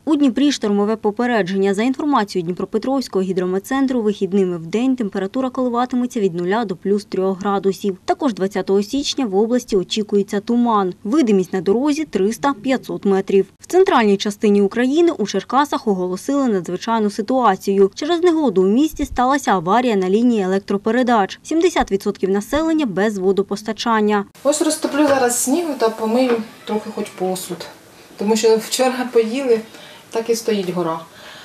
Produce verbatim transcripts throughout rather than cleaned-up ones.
У Дніпрі штормове попередження. За інформацією Дніпропетровського гідрометцентру, вихідними в день температура коливатиметься від нуля до плюс трьох градусів. Також двадцятого січня в області очікується туман. Видимість на дорозі триста - п'ятсот метрів. В центральній частині України у Черкасах оголосили надзвичайну ситуацію. Через негоду у місті сталася аварія на лінії електропередач. сімдесят відсотків населення без водопостачання. Ось розтоплю зараз снігу та помию трохи хоч посуд. Тому що вчора поїли, так і стоїть гора.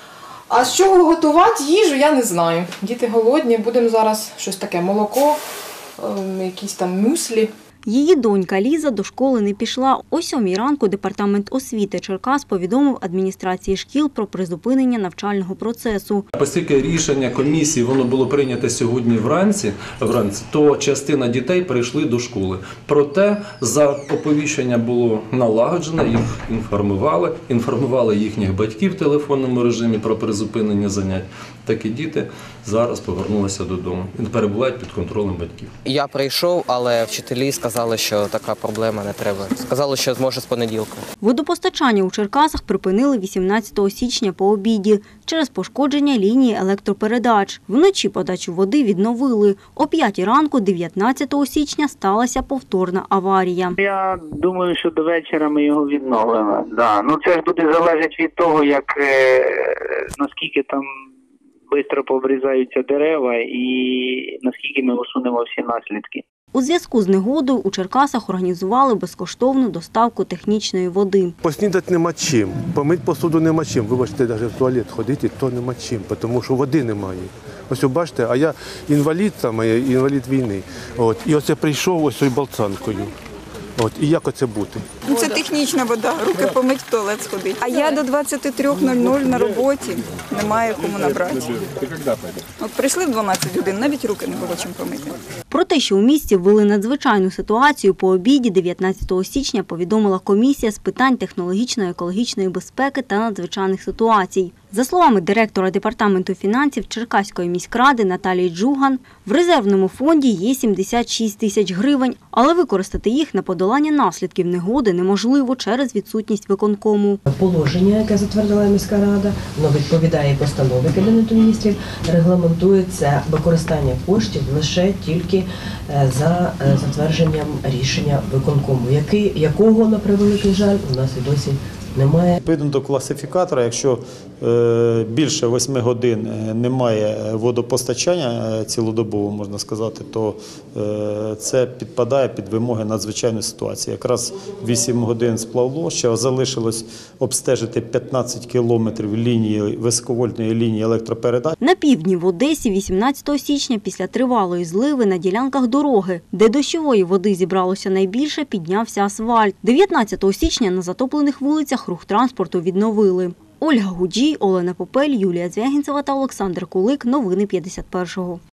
А з чого готувати їжу, я не знаю. Діти голодні, будемо зараз щось таке, молоко, якісь там мюслі. Її донька Ліза до школи не пішла. О сьомій ранку департамент освіти Черкас повідомив адміністрації шкіл про призупинення навчального процесу. Оскільки рішення комісії воно було прийнято сьогодні вранці, вранці, то частина дітей прийшли до школи. Проте за оповіщення було налагоджено, їх інформували, інформували їхніх батьків в телефонному режимі про призупинення занять. Такі діти зараз повернулися додому і перебувають під контролем батьків. Я прийшов, але вчителі сказали, що така проблема не треба. Сказали, що зможе з понеділка. Водопостачання у Черкасах припинили вісімнадцятого січня по обіді через пошкодження лінії електропередач. Вночі подачу води відновили. О п'ятій ранку дев'ятнадцятого січня сталася повторна аварія. Я думаю, що до вечора ми його відновимо. Да. Ну, це ж буде залежати від того, як, е, наскільки там швидко пообрізаються дерева і наскільки ми усунемо всі наслідки. У зв'язку з негодою у Черкасах організували безкоштовну доставку технічної води. Поснідати нема чим, помити посуду нема чим. Вибачте, навіть в туалет ходити, то нема чим, тому що води немає. Ось бачите, а я інвалід, саме, інвалід війни. От, і оце прийшов ось цією болцанкою. От, і як оце бути? Це технічна вода, руки помить, в туалет сходить. А я до двадцяти трьох нуль нуль на роботі, немає кому набрати. От прийшли в дванадцять годин, навіть руки не було чим помити. Про те, що у місті ввели надзвичайну ситуацію по обіді дев'ятнадцятого січня, повідомила комісія з питань технологічної, екологічної безпеки та надзвичайних ситуацій. За словами директора департаменту фінансів Черкаської міськради Наталії Джуган, в резервному фонді є сімдесят шість тисяч гривень, але використати їх на подолання наслідків негоди неможливо через відсутність виконкому. Положення, яке затвердила міська рада, воно відповідає постанові Кабінету міністрів, регламентується використання коштів лише тільки за затвердженням рішення виконкому, який, якого, на превеликий жаль, у нас і досі немає. Відповідно до класифікатора, якщо е, більше восьми годин немає водопостачання цілодобово, можна сказати, то е, це підпадає під вимоги надзвичайної ситуації. Якраз вісім годин спливло, ще залишилось обстежити п'ятнадцять кілометрів лінії, високовольтної лінії електропередач. На півдні в Одесі вісімнадцятого січня після тривалої зливи на ділянках дороги, де дощової води зібралося найбільше, піднявся асфальт. дев'ятнадцятого січня на затоплених вулицях рух транспорту відновили. Ольга Гуджій, Олена Попель, Юлія Звягінцева та Олександр Кулик. Новини п'ятдесят першого.